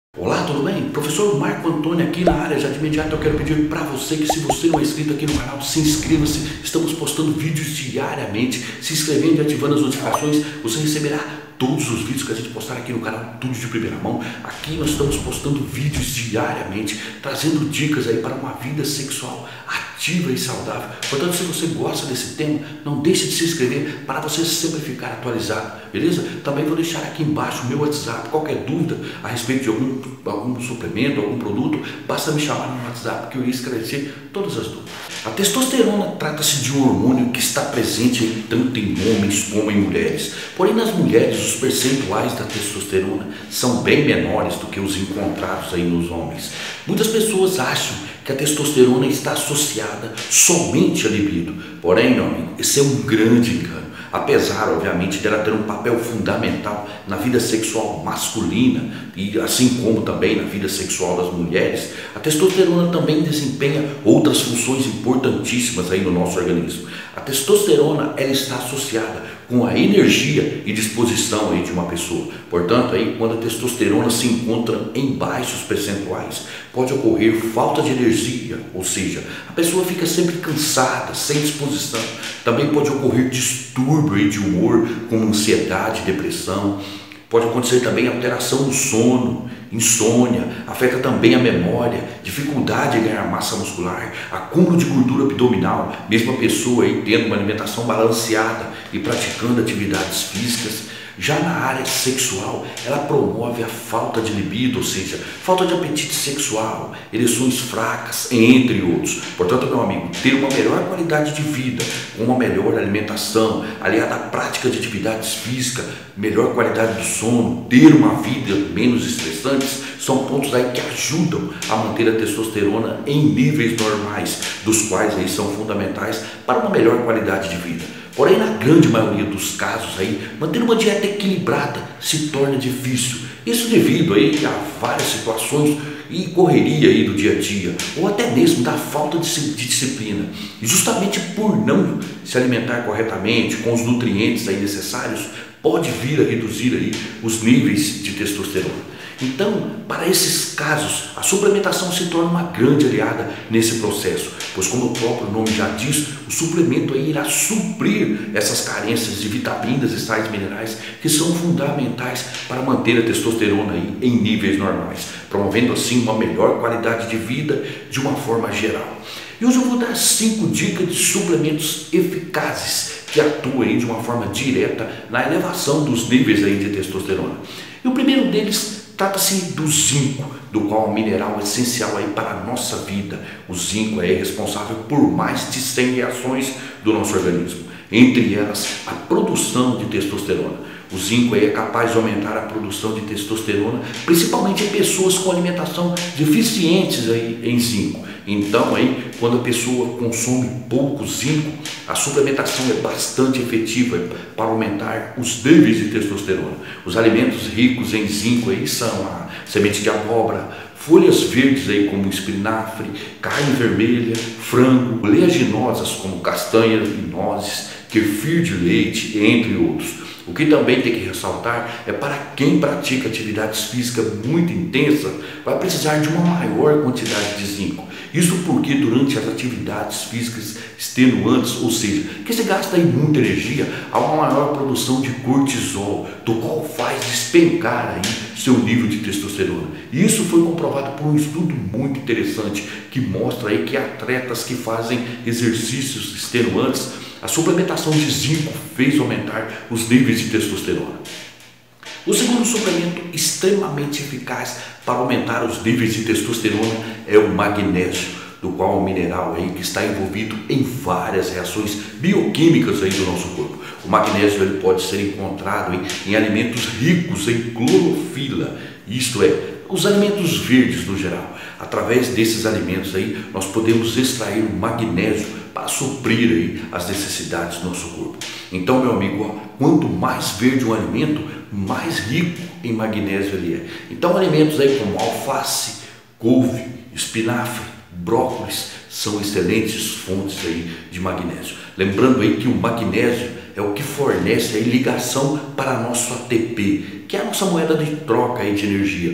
Olá, tudo bem? Professor Marco Antônio aqui na área. Já de imediato eu quero pedir para você que, se você não é inscrito aqui no canal, se inscreva-se. Estamos postando vídeos diariamente. Se inscrevendo e ativando as notificações, você receberá todos os vídeos que a gente postar aqui no canal, tudo de primeira mão. Aqui nós estamos postando vídeos diariamente, trazendo dicas aí para uma vida sexual ativa e saudável. Portanto, se você gosta desse tema, não deixe de se inscrever para você sempre ficar atualizado, beleza? Também vou deixar aqui embaixo o meu WhatsApp. Qualquer dúvida a respeito de algum suplemento, algum produto, basta me chamar no WhatsApp que eu irei esclarecer todas as dúvidas. A testosterona trata-se de um hormônio que está presente tanto em homens como em mulheres. Porém, nas mulheres, os percentuais da testosterona são bem menores do que os encontrados aí nos homens. Muitas pessoas acham que a testosterona está associada somente à libido. Porém, meu amigo, esse é um grande engano. Apesar, obviamente, dela ter um papel fundamental na vida sexual masculina e assim como também na vida sexual das mulheres, a testosterona também desempenha outras funções importantíssimas aí no nosso organismo. A testosterona, ela está associada com a energia e disposição aí de uma pessoa. Portanto, aí, quando a testosterona se encontra em baixos percentuais, pode ocorrer falta de energia, ou seja, a pessoa fica sempre cansada, sem disposição. Também pode ocorrer distúrbio aí de humor, como ansiedade, depressão. Pode acontecer também alteração no sono, insônia, afeta também a memória, dificuldade em ganhar massa muscular, acúmulo de gordura abdominal, mesmo a pessoa aí tendo uma alimentação balanceada e praticando atividades físicas. Já na área sexual, ela promove a falta de libido, ou seja, falta de apetite sexual, ereções fracas, entre outros. Portanto, meu amigo, ter uma melhor qualidade de vida, uma melhor alimentação, aliada à prática de atividades físicas, melhor qualidade do sono, ter uma vida menos estressante, são pontos aí que ajudam a manter a testosterona em níveis normais, dos quais aí são fundamentais para uma melhor qualidade de vida. Porém, na grande maioria dos casos aí, manter uma dieta equilibrada se torna difícil. Isso devido aí a várias situações e correria aí do dia a dia, ou até mesmo da falta de disciplina. E justamente por não se alimentar corretamente, com os nutrientes aí necessários, pode vir a reduzir aí os níveis de testosterona. Então, para esses casos, a suplementação se torna uma grande aliada nesse processo, pois, como o próprio nome já diz, o suplemento aí irá suprir essas carências de vitaminas e sais minerais que são fundamentais para manter a testosterona aí em níveis normais, promovendo assim uma melhor qualidade de vida de uma forma geral. E hoje eu vou dar 5 dicas de suplementos eficazes que atuam aí de uma forma direta na elevação dos níveis aí de testosterona. E o primeiro deles trata-se do zinco, do qual é um mineral essencial aí para a nossa vida. O zinco é responsável por mais de 100 reações do nosso organismo, entre elas a produção de testosterona. O zinco aí é capaz de aumentar a produção de testosterona, principalmente em pessoas com alimentação deficientes aí em zinco. Então, aí, quando a pessoa consome pouco zinco, a suplementação é bastante efetiva para aumentar os níveis de testosterona. Os alimentos ricos em zinco aí são a semente de abóbora, folhas verdes aí como espinafre, carne vermelha, frango, oleaginosas como castanhas e nozes, kefir de leite, entre outros. O que também tem que ressaltar é para quem pratica atividades físicas muito intensas, vai precisar de uma maior quantidade de zinco. Isso porque durante as atividades físicas extenuantes, ou seja, que se gasta aí muita energia, há uma maior produção de cortisol, do qual faz despencar aí seu nível de testosterona. E isso foi comprovado por um estudo muito interessante que mostra aí que atletas que fazem exercícios extenuantes, a suplementação de zinco fez aumentar os níveis de testosterona. O segundo suplemento extremamente eficaz para aumentar os níveis de testosterona é o magnésio, do qual é um mineral aí que está envolvido em várias reações bioquímicas aí do nosso corpo. O magnésio ele pode ser encontrado em alimentos ricos em clorofila, isto é, os alimentos verdes no geral. Através desses alimentos aí, nós podemos extrair o magnésio para suprir aí as necessidades do nosso corpo. Então, meu amigo, quanto mais verde um alimento, mais rico em magnésio ele é. Então, alimentos aí como alface, couve, espinafre, brócolis são excelentes fontes aí de magnésio. Lembrando aí que o magnésio é o que fornece aí ligação para nosso ATP, que é a nossa moeda de troca aí de energia,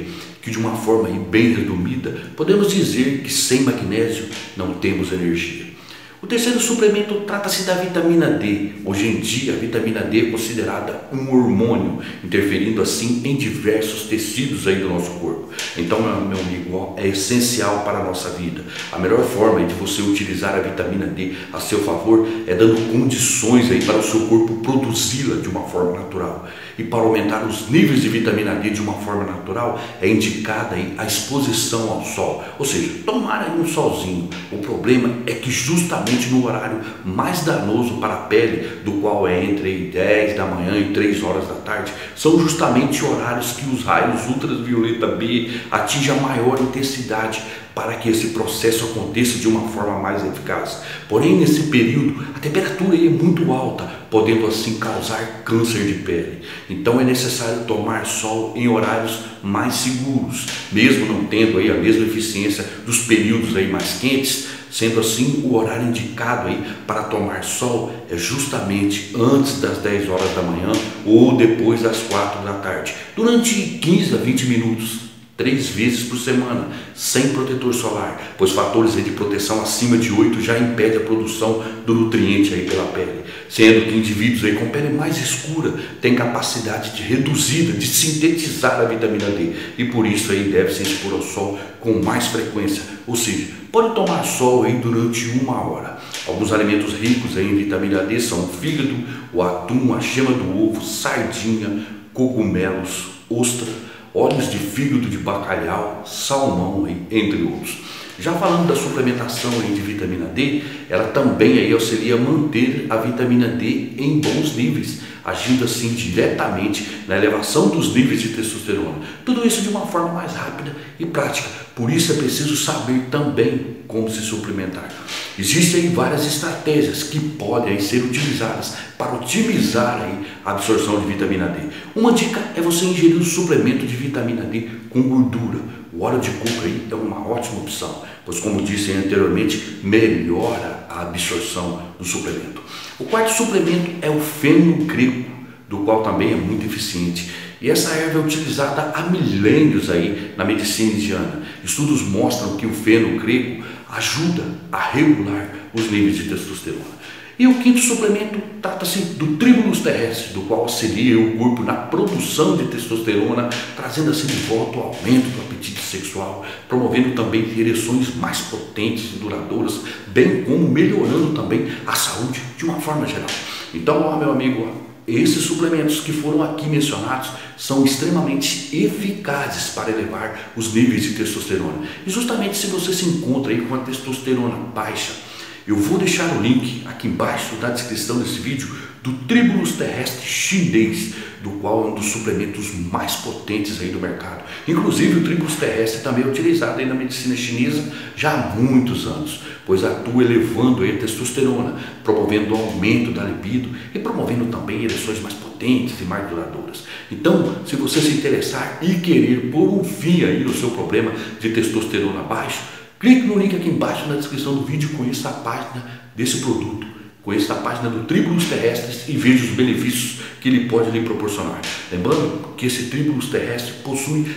que de uma forma aí bem resumida, podemos dizer que sem magnésio não temos energia. O terceiro suplemento trata-se da vitamina D. Hoje em dia, a vitamina D é considerada um hormônio, interferindo assim em diversos tecidos aí do nosso corpo. Então, meu amigo, é essencial para a nossa vida. A melhor forma de você utilizar a vitamina D a seu favor é dando condições aí para o seu corpo produzi-la de uma forma natural. E para aumentar os níveis de vitamina D de uma forma natural, é indicada aí a exposição ao sol, ou seja, tomar aí um solzinho. O problema é que justamente no horário mais danoso para a pele, do qual é entre 10 da manhã e 3 horas da tarde, são justamente horários que os raios ultravioleta B atingem a maior intensidade para que esse processo aconteça de uma forma mais eficaz. Porém, nesse período, a temperatura é muito alta, podendo assim causar câncer de pele. Então é necessário tomar sol em horários mais seguros, mesmo não tendo aí a mesma eficiência dos períodos aí mais quentes. Sendo assim, o horário indicado aí para tomar sol é justamente antes das 10 horas da manhã ou depois das 4 da tarde, durante 15 a 20 minutos. 3 vezes por semana, sem protetor solar, pois fatores de proteção acima de 8 já impedem a produção do nutriente aí pela pele, sendo que indivíduos aí com pele mais escura têm capacidade reduzida de sintetizar a vitamina D e por isso aí deve se expor ao sol com mais frequência, ou seja, pode tomar sol aí durante 1 hora. Alguns alimentos ricos aí em vitamina D são o fígado, o atum, a gema do ovo, sardinha, cogumelos, ostra, óleos de fígado de bacalhau, salmão, entre outros. Já falando da suplementação de vitamina D, ela também aí auxilia a manter a vitamina D em bons níveis, agindo assim diretamente na elevação dos níveis de testosterona. Tudo isso de uma forma mais rápida e prática, por isso é preciso saber também como se suplementar. Existem aí várias estratégias que podem aí ser utilizadas para otimizar aí a absorção de vitamina D. Uma dica é você ingerir um suplemento de vitamina D com gordura. O óleo de coco aí é uma ótima opção, pois como disse anteriormente, melhora a absorção do suplemento. O quarto suplemento é o fenogreco, do qual também é muito eficiente. E essa erva é utilizada há milênios aí na medicina indiana. Estudos mostram que o fenogreco ajuda a regular os níveis de testosterona. E o quinto suplemento trata-se do tribulus terrestre, do qual auxilia o corpo na produção de testosterona, trazendo assim de volta o aumento do apetite sexual, promovendo também ereções mais potentes e duradouras, bem como melhorando também a saúde de uma forma geral. Então, meu amigo, esses suplementos que foram aqui mencionados são extremamente eficazes para elevar os níveis de testosterona. E justamente se você se encontra aí com a testosterona baixa, eu vou deixar o link aqui embaixo na descrição desse vídeo do tribulus terrestre chinês, do qual é um dos suplementos mais potentes aí do mercado. Inclusive o tribulus terrestre também é utilizado aí na medicina chinesa já há muitos anos, pois atua elevando aí a testosterona, promovendo o aumento da libido e promovendo também ereções mais potentes e mais duradouras. Então, se você se interessar e querer pôr um fim aí no seu problema de testosterona baixo, clique no link aqui embaixo na descrição do vídeo e conheça a página desse produto. Conheça a página do tribulus terrestre e veja os benefícios que ele pode lhe proporcionar. Lembrando que esse tribulus terrestre possui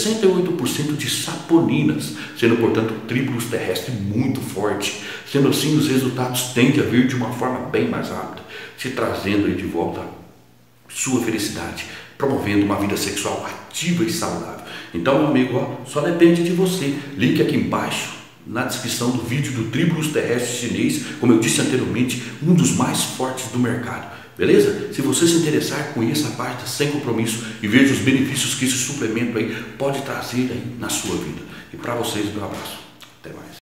68% de saponinas, sendo portanto um tribulus terrestre muito forte. Sendo assim, os resultados tendem a vir de uma forma bem mais rápida, te trazendo aí de volta sua felicidade, promovendo uma vida sexual ativa e saudável. Então, meu amigo, só depende de você. Link aqui embaixo na descrição do vídeo do tribulus terrestre chinês, como eu disse anteriormente, um dos mais fortes do mercado. Beleza? Se você se interessar, conheça a página sem compromisso e veja os benefícios que esse suplemento aí pode trazer aí na sua vida. E para vocês, meu abraço. Até mais.